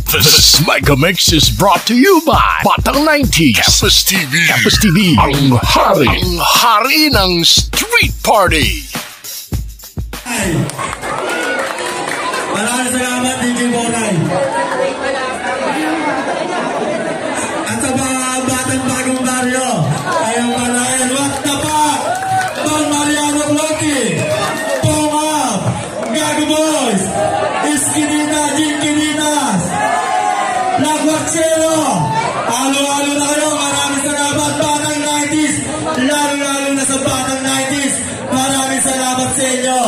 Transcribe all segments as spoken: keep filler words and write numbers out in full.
This Mega Mix is brought to you by Batang nineties, Campus T V, Campus T V, ang hari, ang hari ng street party. Ay, maraming salamat, D J Bonay. At sa mga batang bagong baryo, ayong panayan, what the fuck? Don Mariano Blocky, Pong Up, Gago Boys, Iskinita, Jinkinitas, Lagwakselo, halo-halo na kayo, maraming salamat, Batang nineties, lalo-lalo na sa Batang nineties, maraming salamat sa inyo.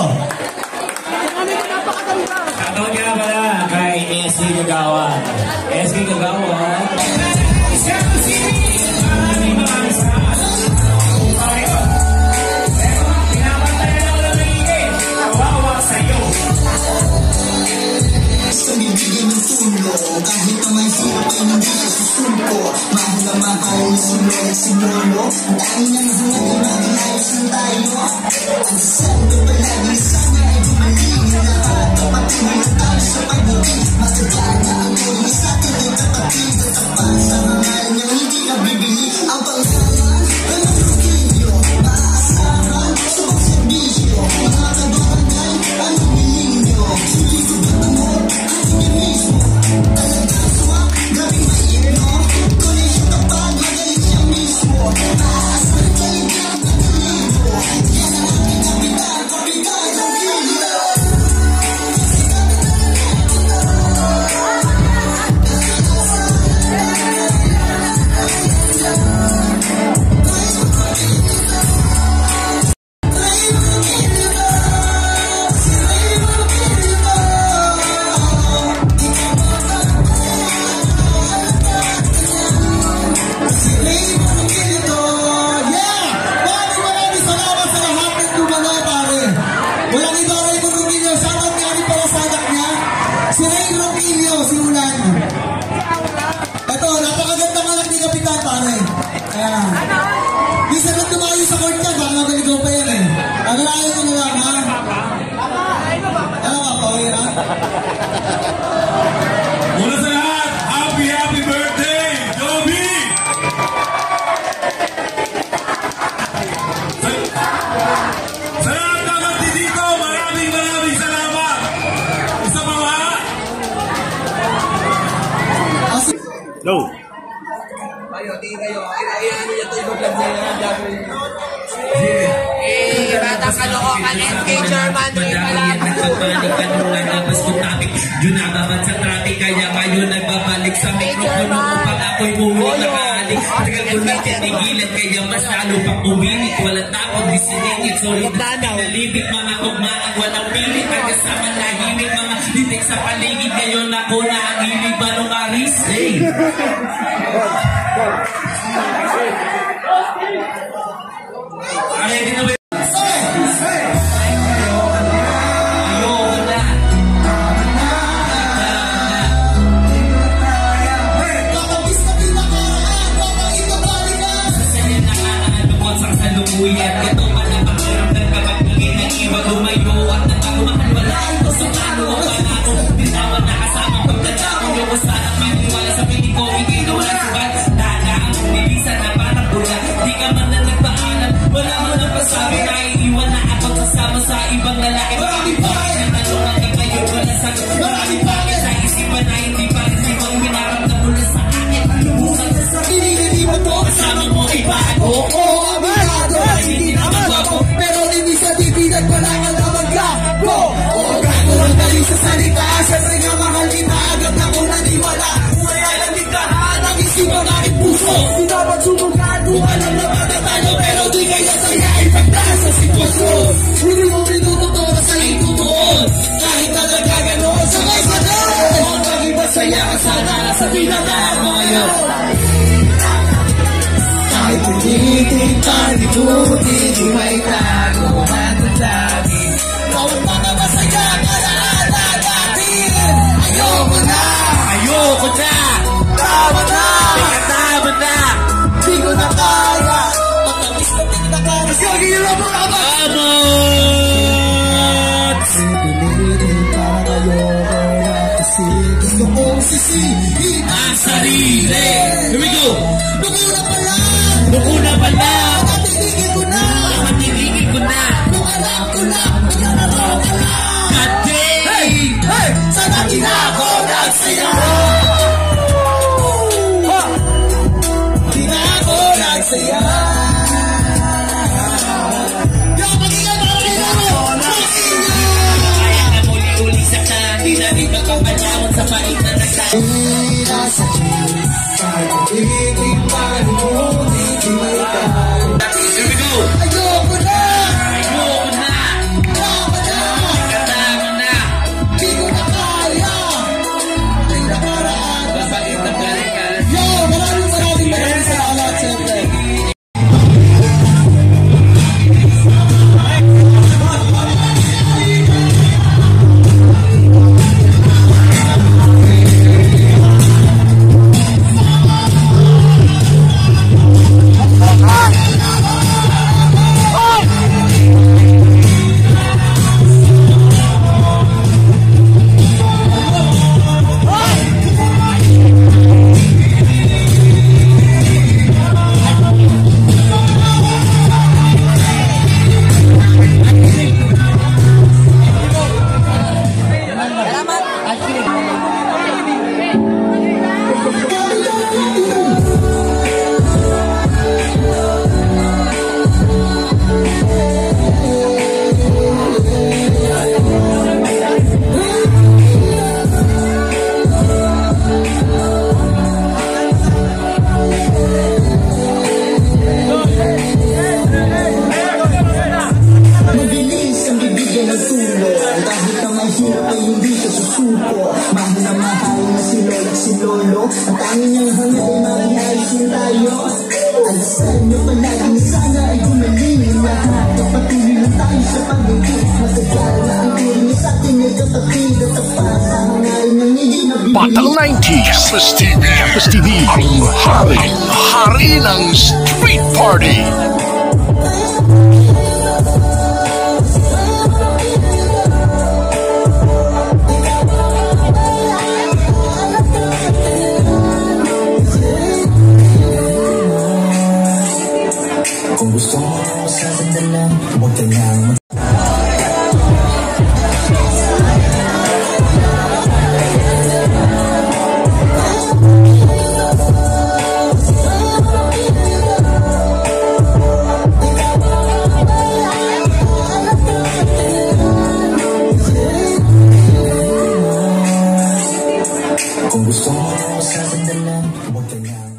Shoutout nga pala kay S K Kagawa. S K Kagawa. Maraming maraming salamat. Pinapantayan ako ng nangigit. Kawawa sa'yo. Sa bibigyan ng tulong, kahit na may hirap ay hindi ka susuko. Mahal na mahal na sunod at sinulo. Ang dahil na mahal na mag-ayos ng tayo. Ang sasal na palagi sana ay bumaling na lahat. Kapatid mo na tayo sa pag-ibig. Masagana ang tuloy sa atin ay kapatid. At tapat sa mahal na hindi na bibili. Ang panghalan, walang rukilyo. Maaasahan sa mga servisyo. Mga kabarangay, anong biling nyo? Sulit ko ba tamot? Ating yung mismo. Talagang suwak, gawing mainom. Konesyon kapag magaling siya mismo. Maaasahan talagang pagkalibo. Yan ang aking kapitan, kapitan ng video. Mula sa lahat, happy happy birthday, Joby! Sa lahat ng nandito, maraming maraming salamat! Isa pa ba? No. Ayo, tingin kayo. Ayun nyo ito yung vlog na yan. Eh, batang kalokokan, S K German, rin pala. Pagpapanik-panulan na basto topic. Yun nababat sa traffic, kaya kayo nagbabalik sa mikropono upang ako'y bumili na kaalik. Tagal ko na tinigilan, kaya mas lalo pang umilit. Walang takot, di siningit, solid na pinalibig. Mga ugmaang walang pilit, pagkasama nahimik. Mga litik sa paligid, ngayon ako na ang hilig. Manong aris, eh. Ay, di na ba? Ito pala pakiramdam kapag naging nag-iwa lumayo at nagmamahal wala ito sa plano o panako. Bitawan na kasama pagdadako yung usanang maniwala sa piling ko hindi na walang subat. Dada ang umilisan na parang pula. Di ka man na nagpaalam, wala man ang pasabi na iniwan na ako kasama sa ibang lalaki. Maraming bakit na tanong hanggang ngayon wala sagot. Maraming bakit sa isipan na hindi pa rin sibang pinaramdam mo na sa akin. Lubusan na sa pinili mo to kasama mo iba ako. Hindi naman ako, pero hindi sa dibinan ko lang ang namaglago. Oo, gago ang galing sa salita. Siyempre nga mahal ni maagap na kung naniwala. Kaya lang di kahaan ang isipan aking puso. Di dapat sumukan kung alam na matatalo, pero di kaya saya ipagdaan sa sitwasyon. Hindi mo pinututuro sa itutuon. Kahit talaga gano'n, sabay sa doon. Maging masaya ka sana sa pinadaan mo ngayon. Kahit ulitin palikuti, di may tago at lagi. Bawat mga masaya ka na natin. Ayoko na, ayoko na. Tama na, tama na. Di ko na kaya. Matamis na tinakala. Sige, gila mo na ba? Abot! Pilitin para ayoko na kasi gusto kong sisi. easy. Here we go. Dugo na pala, Dugo na pala. natigigil ko na, Matigigil ko na. nung alam ko na, pinanaro ka na. Kate. Hey! Hey! Sana di na ako nagsaya. Di na ako nagsaya. Yung magiging marami mo, nagsaya. Kaya na muli-uli sa ka. Di na rin magpapanahon sa pait na nagsabi. Here we go. Ayoko na, Ayoko na. ayoko na, Katama na. di ko na kaya. Ay nakaraan. Babait na balikan. Yo, maraming maraming maraming salamat, siyempre. Mabilis ang bibigyan ng tulong. Kahit na mahirap ay hindi siya susuko. Mahal na mahal na si Lola at si Lolo. Ang tanging niyang hangad ay marihasin tayo. Alasan niyo palagi na sana ay gumaling lahat. Kapatuloy lang tayo sa pag-ibig. Matagal na ang turing niya sa atin ay kapatid at tapat. Ang hangarin ng hindi nabibili. Batang nineties, Campus T V, Campus T V, ang hari, ang hari ng street party. Kung gusto mo sa akin na lang, huwag ka lang. Kung gusto mo sa akin na lang, huwag ka lang.